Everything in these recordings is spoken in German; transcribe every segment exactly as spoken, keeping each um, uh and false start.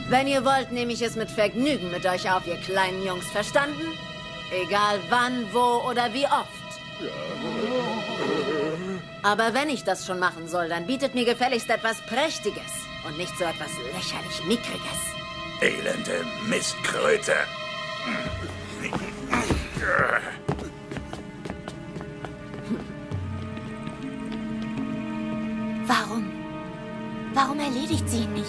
Wenn ihr wollt, nehme ich es mit Vergnügen mit euch auf, ihr kleinen Jungs, verstanden? Egal wann, wo oder wie oft. Aber wenn ich das schon machen soll, dann bietet mir gefälligst etwas Prächtiges und nicht so etwas lächerlich Mickriges. Elende Mistkröte. Warum? Warum erledigt sie ihn nicht?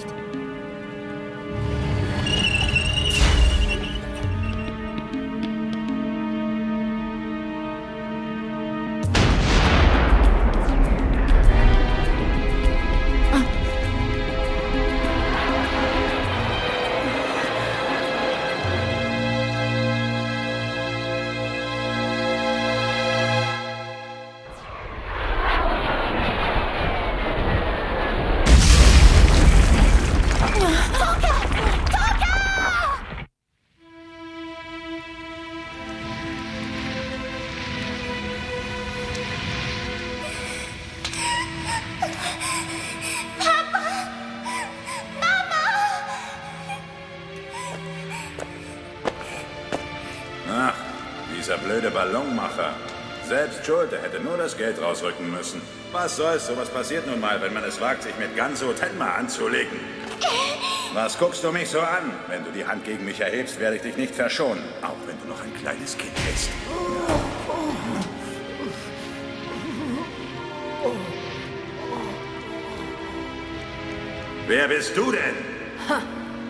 Dieser blöde Ballonmacher. Selbst schuld, er hätte nur das Geld rausrücken müssen. Was soll's, sowas passiert nun mal, wenn man es wagt, sich mit Ganso Tenma anzulegen. Was guckst du mich so an? Wenn du die Hand gegen mich erhebst, werde ich dich nicht verschonen. Auch wenn du noch ein kleines Kind bist. Wer bist du denn? Ha.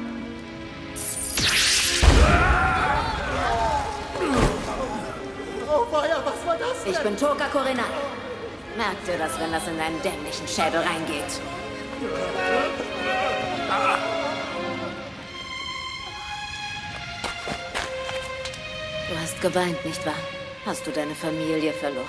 Was war das denn? Ich bin Toka Kurenai. Merkt ihr das, wenn das in deinen dämlichen Schädel reingeht? Du hast geweint, nicht wahr? Hast du deine Familie verloren?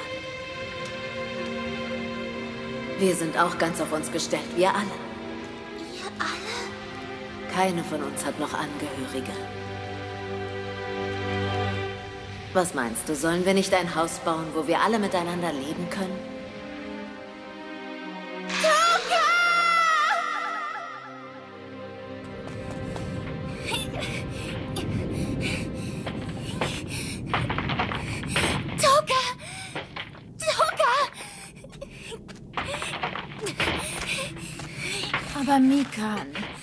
Wir sind auch ganz auf uns gestellt, wir alle. Ihr alle? Keine von uns hat noch Angehörige. Was meinst du, sollen wir nicht ein Haus bauen, wo wir alle miteinander leben können? Toka! Toka! Toka! Aber Mikan...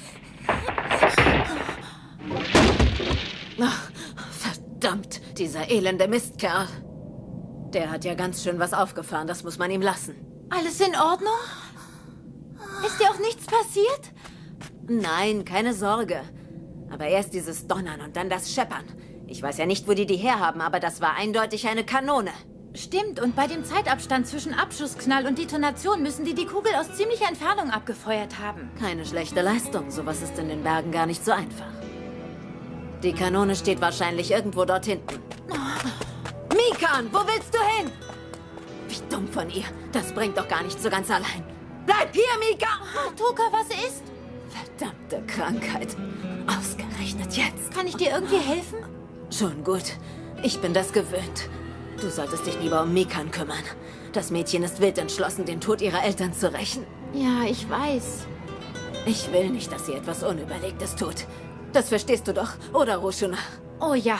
Ach, verdammt, dieser elende Mistkerl. Der hat ja ganz schön was aufgefahren, das muss man ihm lassen. Alles in Ordnung? Ist dir auch nichts passiert? Nein, keine Sorge. Aber erst dieses Donnern und dann das Scheppern. Ich weiß ja nicht, wo die die herhaben, aber das war eindeutig eine Kanone. Stimmt, und bei dem Zeitabstand zwischen Abschussknall und Detonation müssen die die Kugel aus ziemlicher Entfernung abgefeuert haben. Keine schlechte Leistung, sowas ist in den Bergen gar nicht so einfach. Die Kanone steht wahrscheinlich irgendwo dort hinten. Oh. Mikan, wo willst du hin? Wie dumm von ihr. Das bringt doch gar nicht so ganz allein. Bleib hier, Mikan! Oh, Toka, was ist? Verdammte Krankheit. Ausgerechnet jetzt. Kann ich dir irgendwie helfen? Schon gut. Ich bin das gewöhnt. Du solltest dich lieber um Mikan kümmern. Das Mädchen ist wild entschlossen, den Tod ihrer Eltern zu rächen. Ja, ich weiß. Ich will nicht, dass sie etwas Unüberlegtes tut. Das verstehst du doch, oder, Roshuna? Oh ja.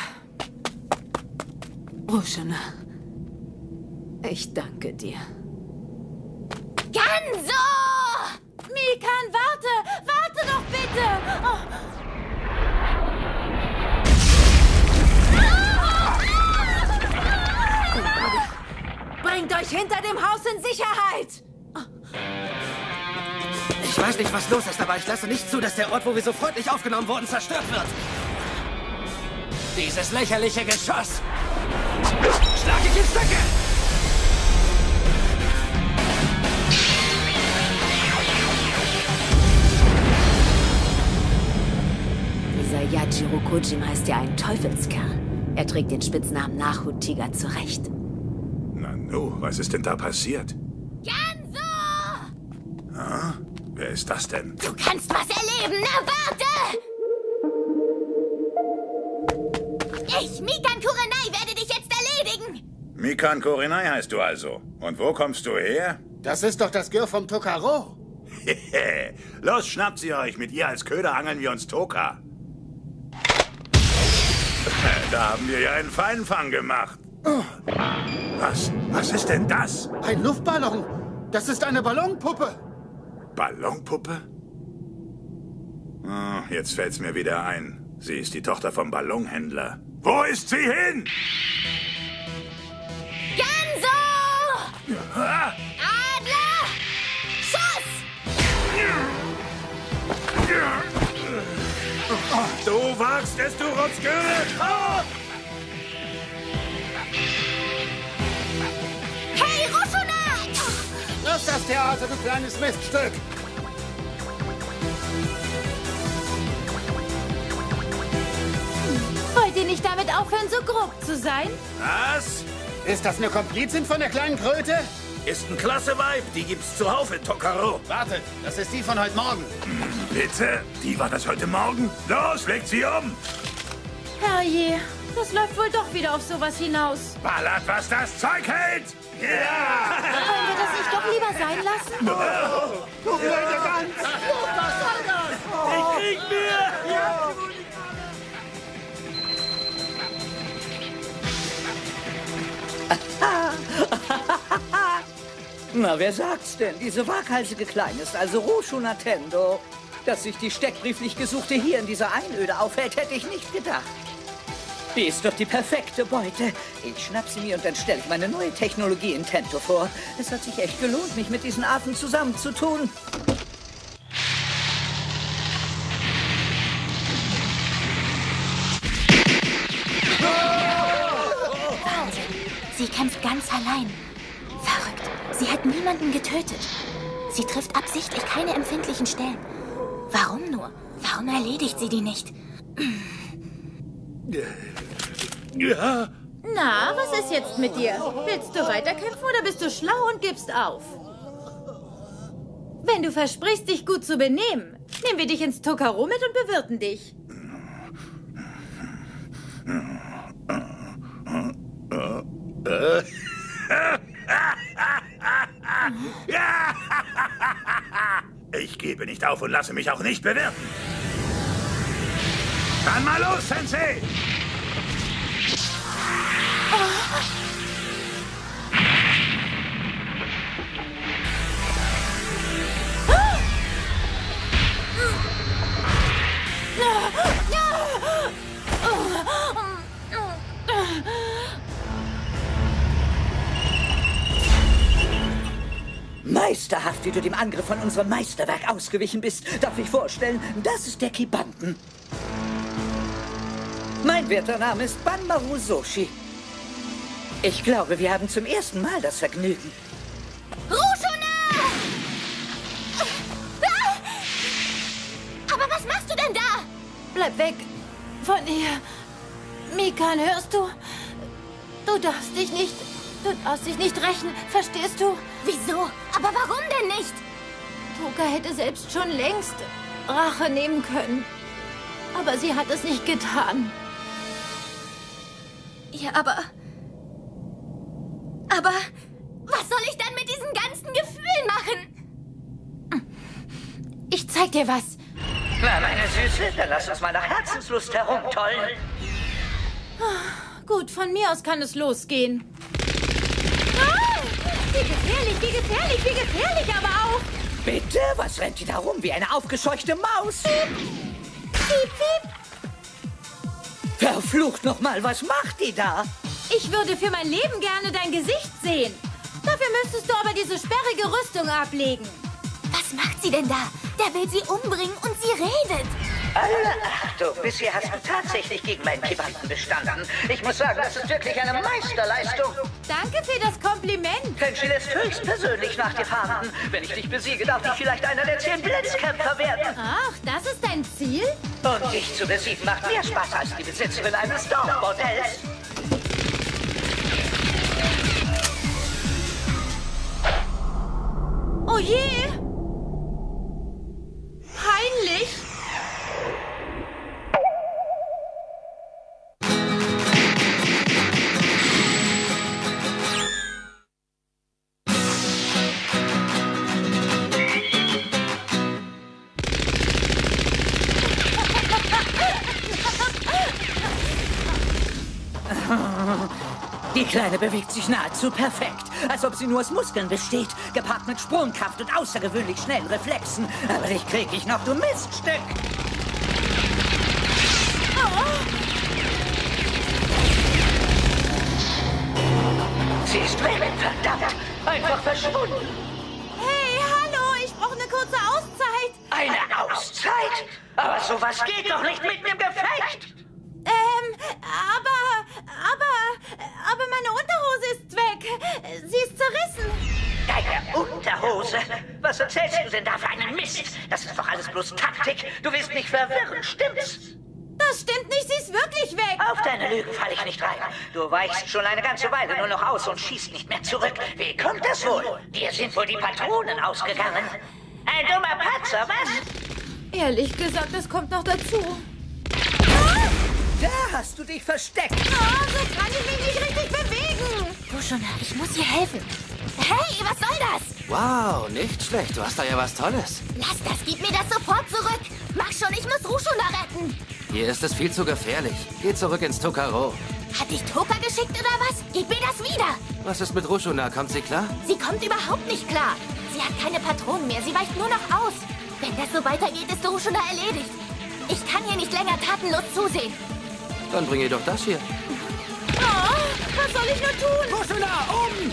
Roshuna, ich danke dir. Ganso! Mikan, warte! Warte doch bitte! Oh. Bringt euch hinter dem Haus in Sicherheit! Ich weiß nicht, was los ist, aber ich lasse nicht zu, dass der Ort, wo wir so freundlich aufgenommen wurden, zerstört wird. Dieses lächerliche Geschoss! Schlag ich in Stücke! Dieser Yajiro Kojima ist ja ein Teufelskerl. Er trägt den Spitznamen Nahut-Tiger zurecht. Nanu, was ist denn da passiert? Ganso! Ah, wer ist das denn? Du kannst was erleben, na warte! Ich, Mikan Kurenai, werde dich jetzt erledigen! Mikan Kurenai heißt du also. Und wo kommst du her? Das ist doch das Gür vom Tokaro. Los, schnappt sie euch. Mit ihr als Köder angeln wir uns Toka. Da haben wir ja einen Feinfang gemacht. Was? Was ist denn das? Ein Luftballon. Das ist eine Ballonpuppe. Ballonpuppe? Oh, jetzt fällt's mir wieder ein. Sie ist die Tochter vom Ballonhändler. Wo ist sie hin? Ganso! Ah! Adler! Schuss! Du wagst es, du Rotzgöre! Oh! Hey, Roschona! Lass das Theater, du kleines Miststück. Wollt ihr nicht damit aufhören, so grob zu sein? Was? Ist das eine Komplizin von der kleinen Kröte? Ist ein klasse Weib. Die gibt's zuhauf in Tokaro. Wartet, das ist die von heute Morgen. Bitte? Die war das heute Morgen? Los, legt sie um! Herrje, das läuft wohl doch wieder auf sowas hinaus. Ballert, was das Zeug hält! Ja! Wollen wir das nicht doch lieber sein lassen? Du blöde Gans! Was soll das? Ich krieg mir! Na, wer sagt's denn? Diese waghalsige Kleine ist also Roshu Natendo. Dass sich die steckbrieflich Gesuchte hier in dieser Einöde aufhält, hätte ich nicht gedacht. Die ist doch die perfekte Beute. Ich schnapp sie mir und dann stelle ich meine neue Technologie in Tento vor. Es hat sich echt gelohnt, mich mit diesen Affen zusammenzutun. Wahnsinn. Sie kämpft ganz allein. Verrückt. Sie hat niemanden getötet. Sie trifft absichtlich keine empfindlichen Stellen. Warum nur? Warum erledigt sie die nicht? Ja. Na, was ist jetzt mit dir? Willst du weiterkämpfen oder bist du schlau und gibst auf? Wenn du versprichst, dich gut zu benehmen, nehmen wir dich ins Tokaro mit und bewirten dich. Ich gebe nicht auf und lasse mich auch nicht bewirten. Dann mal los, Sensei! Meisterhaft, wie du dem Angriff von unserem Meisterwerk ausgewichen bist. Darf ich vorstellen, das ist der Kibanten. Mein werter Name ist Banmaru Soshi. Ich glaube, wir haben zum ersten Mal das Vergnügen. Roshuna! Aber was machst du denn da? Bleib weg von ihr. Mikan, hörst du? Du darfst dich nicht... Du darfst dich nicht rächen, verstehst du? Wieso? Aber warum denn nicht? Toka hätte selbst schon längst Rache nehmen können. Aber sie hat es nicht getan. Ja, aber... Aber... Was soll ich dann mit diesen ganzen Gefühlen machen? Ich zeig dir was. Na, meine Süße, dann lass uns mal nach Herzenslust herumtollen. Gut, von mir aus kann es losgehen. Ah, wie gefährlich, wie gefährlich, wie gefährlich aber auch. Bitte? Was rennt die da rum wie eine aufgescheuchte Maus? Piep, piep. Verflucht nochmal, was macht die da? Ich würde für mein Leben gerne dein Gesicht sehen. Dafür müsstest du aber diese sperrige Rüstung ablegen. Was macht sie denn da? Der will sie umbringen und sie redet. Alle Achtung, bisher hast du tatsächlich gegen meinen Kibanten bestanden. Ich muss sagen, das ist wirklich eine Meisterleistung. Danke für das Kompliment. Tenchi lässt höchstpersönlich nach dir fahnden. Wenn ich dich besiege, darf ich vielleicht einer der zehn Blitzkämpfer werden. Ach, das ist dein Ziel? Und dich zu besiegen macht mehr Spaß als die Besitzerin eines Dorfbordells. Oh je! Peinlich! Die Kleine bewegt sich nahezu perfekt, als ob sie nur aus Muskeln besteht, gepaart mit Sprungkraft und außergewöhnlich schnellen Reflexen. Aber dich krieg ich noch, du Miststück! Sie ist weg, verdammt! Einfach verschwunden! Hey, hallo, ich brauche eine kurze Auszeit. Eine Auszeit? Aber sowas geht doch nicht mitten im Gefecht! Ähm, aber, aber, aber meine Unterhose ist weg. Sie ist zerrissen. Deine Unterhose? Was erzählst du denn da für einen Mist? Das ist doch alles bloß Taktik. Du willst mich verwirren, stimmt's? Das stimmt nicht, sie ist wirklich weg. Auf deine Lügen falle ich nicht rein. Du weichst schon eine ganze Weile nur noch aus und schießt nicht mehr zurück. Wie kommt das wohl? Dir sind wohl die Patronen ausgegangen. Ein dummer Patzer, was? Ehrlich gesagt, das kommt noch dazu. Da hast du dich versteckt. Oh, so kann ich mich nicht richtig bewegen. Rushuna, ich muss ihr helfen. Hey, was soll das? Wow, nicht schlecht. Du hast da ja was Tolles. Lass das, gib mir das sofort zurück. Mach schon, ich muss Rushuna retten. Hier ist es viel zu gefährlich. Geh zurück ins Tokaro. Hat dich Toka geschickt oder was? Gib mir das wieder. Was ist mit Rushuna? Kommt sie klar? Sie kommt überhaupt nicht klar. Sie hat keine Patronen mehr, sie weicht nur noch aus. Wenn das so weitergeht, ist Rushuna erledigt. Ich kann hier nicht länger tatenlos zusehen. Dann bring ihr doch das hier. Oh, was soll ich nur tun? Rushuna, um!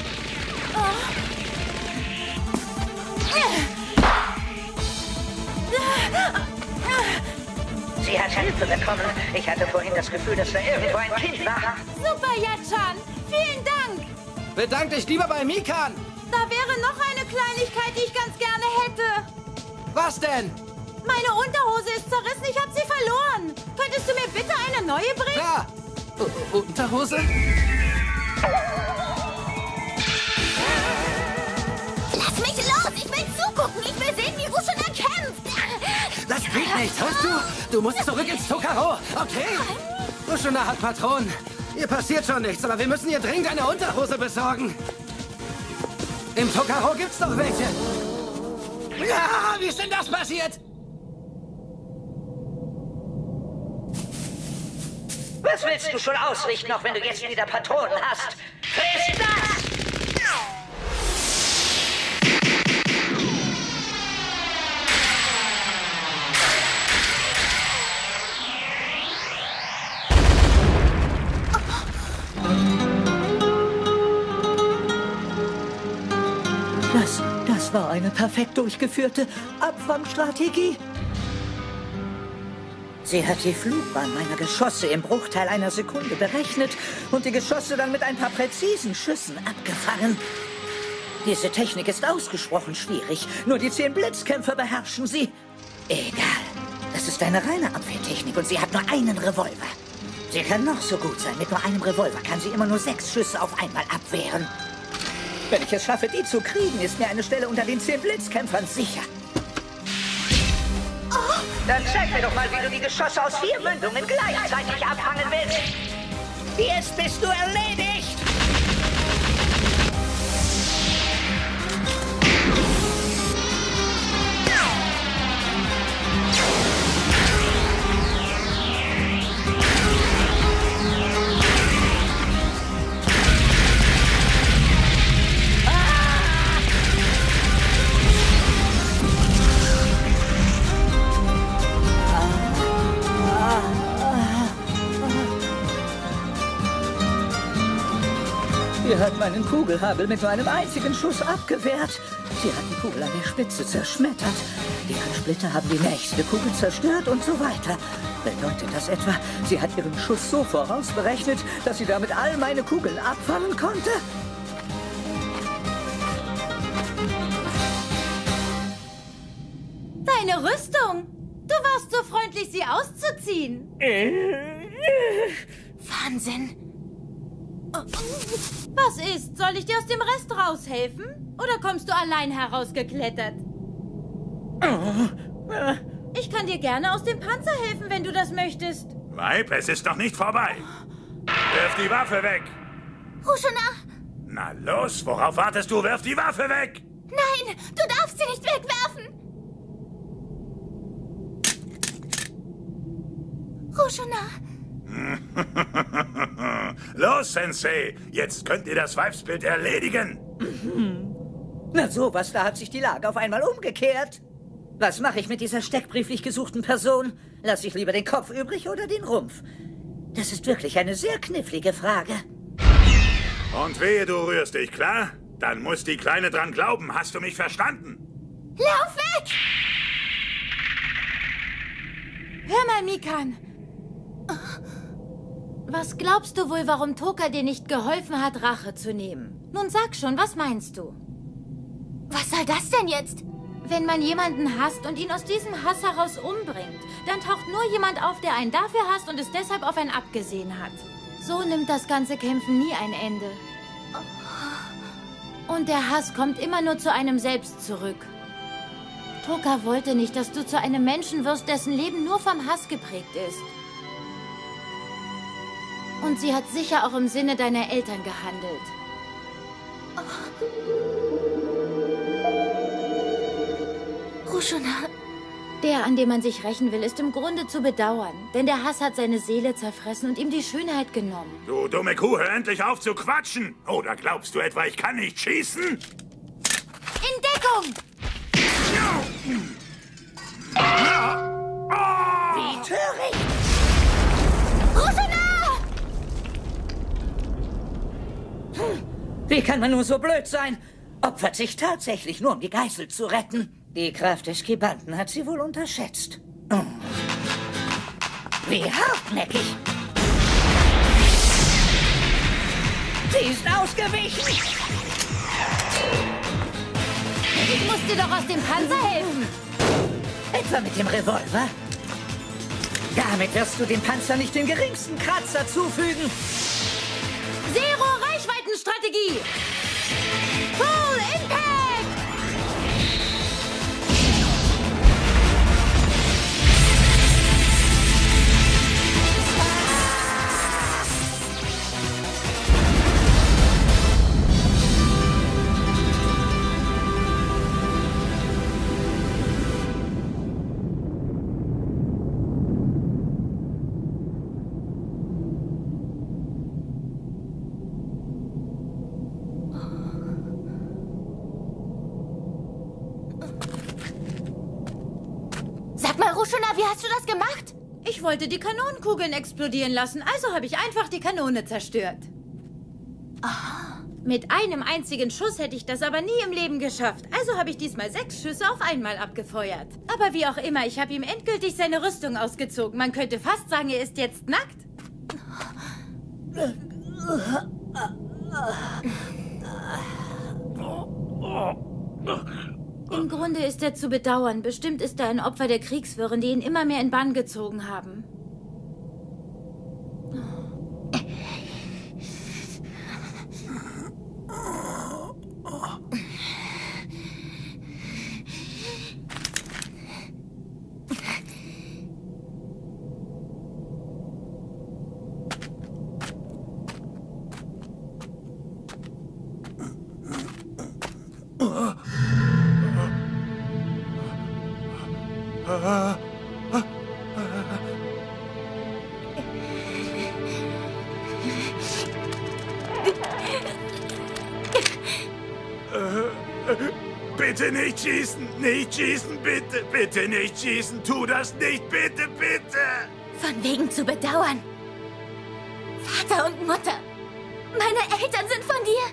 Sie hat Hilfe bekommen. Ich hatte vorhin das Gefühl, dass da irgendwo ein Kind war. Super, Yachan. Vielen Dank. Bedank dich lieber bei Mikan. Da wäre noch eine Kleinigkeit, die ich ganz gerne hätte. Was denn? Meine Unterhose ist zerrissen, ich habe sie verloren. Könntest du mir bitte eine neue bringen? Klar. U Unterhose? Lass mich los, ich will zugucken. Ich will sehen, wie Rushuna kämpft. Das geht nicht, hörst du? Du musst zurück ins Tokaro, okay? Rushuna hat Patronen. Ihr passiert schon nichts, aber wir müssen ihr dringend eine Unterhose besorgen. Im Tokaro gibt's doch welche. Ja, wie ist denn das passiert? Was willst du schon ausrichten, auch wenn du jetzt wieder Patronen hast? Friss das! Das, das war eine perfekt durchgeführte Abfangstrategie. Sie hat die Flugbahn meiner Geschosse im Bruchteil einer Sekunde berechnet und die Geschosse dann mit ein paar präzisen Schüssen abgefangen. Diese Technik ist ausgesprochen schwierig. Nur die zehn Blitzkämpfer beherrschen sie. Egal. Das ist eine reine Abwehrtechnik und sie hat nur einen Revolver. Sie kann noch so gut sein. Mit nur einem Revolver kann sie immer nur sechs Schüsse auf einmal abwehren. Wenn ich es schaffe, die zu kriegen, ist mir eine Stelle unter den zehn Blitzkämpfern sicher. Dann zeig mir doch mal, wie du die Geschosse aus vier Mündungen gleichzeitig abfangen willst. Jetzt bist du erledigt! Sie hat meinen Kugelhagel mit nur einem einzigen Schuss abgewehrt. Sie hat die Kugel an der Spitze zerschmettert. Deren Splitter haben die nächste Kugel zerstört und so weiter. Bedeutet das etwa, sie hat ihren Schuss so vorausberechnet, dass sie damit all meine Kugeln abfangen konnte? Deine Rüstung. Du warst so freundlich, sie auszuziehen. Wahnsinn. Was ist? Soll ich dir aus dem Rest raushelfen? Oder kommst du allein herausgeklettert? Ich kann dir gerne aus dem Panzer helfen, wenn du das möchtest. Weib, es ist noch nicht vorbei. Wirf die Waffe weg. Rushuna! Na los, worauf wartest du? Wirf die Waffe weg! Nein, du darfst sie nicht wegwerfen! Rushuna! Los, Sensei, jetzt könnt ihr das Weibsbild erledigen. Mhm. Na sowas, da hat sich die Lage auf einmal umgekehrt. Was mache ich mit dieser steckbrieflich gesuchten Person? Lass ich lieber den Kopf übrig oder den Rumpf? Das ist wirklich eine sehr knifflige Frage. Und wehe, du rührst dich, klar? Dann muss die Kleine dran glauben. Hast du mich verstanden? Lauf weg! Hör mal, Mikan. Was glaubst du wohl, warum Toka dir nicht geholfen hat, Rache zu nehmen? Nun sag schon, was meinst du? Was soll das denn jetzt? Wenn man jemanden hasst und ihn aus diesem Hass heraus umbringt, dann taucht nur jemand auf, der einen dafür hasst und es deshalb auf einen abgesehen hat. So nimmt das ganze Kämpfen nie ein Ende. Und der Hass kommt immer nur zu einem selbst zurück. Toka wollte nicht, dass du zu einem Menschen wirst, dessen Leben nur vom Hass geprägt ist. Und sie hat sicher auch im Sinne deiner Eltern gehandelt. Roshuna. Der, an dem man sich rächen will, ist im Grunde zu bedauern. Denn der Hass hat seine Seele zerfressen und ihm die Schönheit genommen. Du dumme Kuh, hör endlich auf zu quatschen! Oder glaubst du etwa, ich kann nicht schießen? In Deckung! Wie töricht! Roshuna! Hm. Wie kann man nur so blöd sein? Opfert sich tatsächlich nur, um die Geißel zu retten. Die Kraft des Kibanten hat sie wohl unterschätzt. Oh. Wie hartnäckig! Sie ist ausgewichen! Ich muss dir doch aus dem Panzer helfen! Etwa mit dem Revolver? Damit wirst du dem Panzer nicht den geringsten Kratzer zufügen. Zero-Reichweitenstrategie! Full Impact! Sag mal, Roshuna, wie hast du das gemacht? Ich wollte die Kanonenkugeln explodieren lassen, also habe ich einfach die Kanone zerstört. Oh. Mit einem einzigen Schuss hätte ich das aber nie im Leben geschafft. Also habe ich diesmal sechs Schüsse auf einmal abgefeuert. Aber wie auch immer, ich habe ihm endgültig seine Rüstung ausgezogen. Man könnte fast sagen, er ist jetzt nackt. Im Grunde ist er zu bedauern. Bestimmt ist er ein Opfer der Kriegswirren, die ihn immer mehr in Bann gezogen haben. Bitte nicht schießen, nicht schießen, bitte, bitte nicht schießen, tu das nicht, bitte, bitte. Von wegen zu bedauern. Vater und Mutter, meine Eltern sind von dir.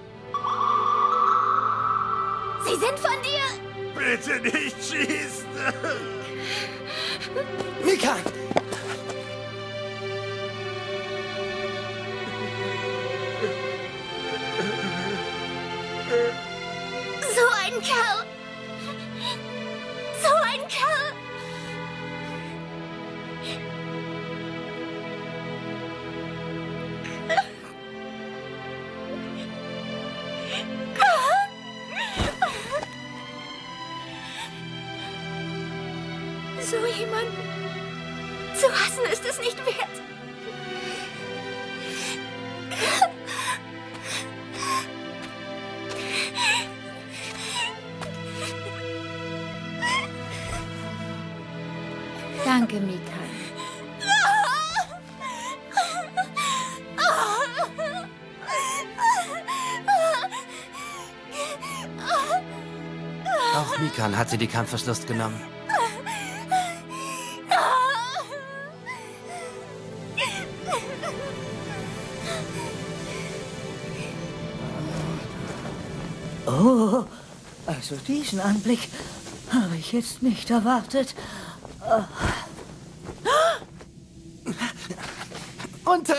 Sie sind von dir. Bitte nicht schießen. Mikan! So ein Kerl. So ein Kerl. So jemanden zu hassen ist es nicht wert. Danke, Mikan. Mikan hat sie die Kampfeslust genommen. Oh, also diesen Anblick habe ich jetzt nicht erwartet. Unter...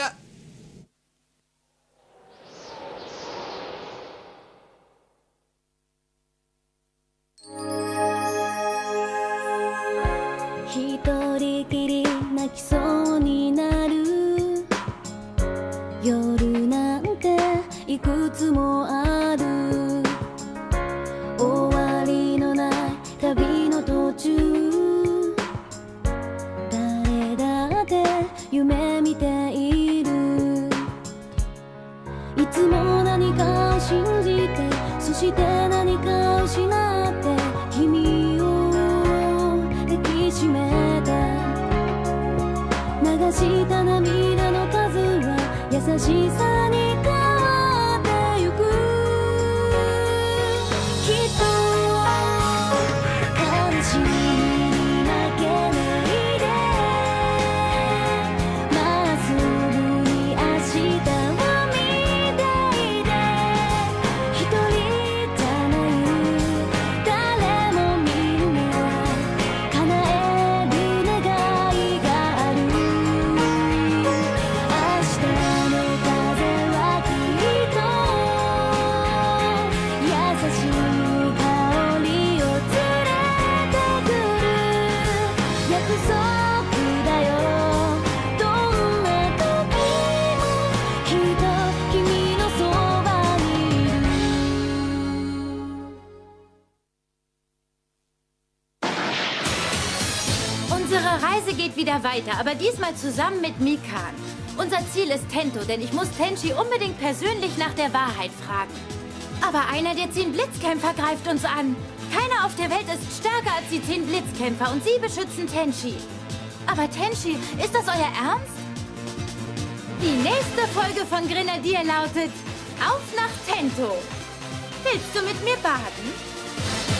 Weiter, aber diesmal zusammen mit Mikan. Unser Ziel ist Tento, denn ich muss Tenchi unbedingt persönlich nach der Wahrheit fragen. Aber einer der zehn Blitzkämpfer greift uns an. Keiner auf der Welt ist stärker als die zehn Blitzkämpfer und sie beschützen Tenchi. Aber Tenchi, ist das euer Ernst? Die nächste Folge von Grenadier lautet Auf nach Tento. Willst du mit mir baden?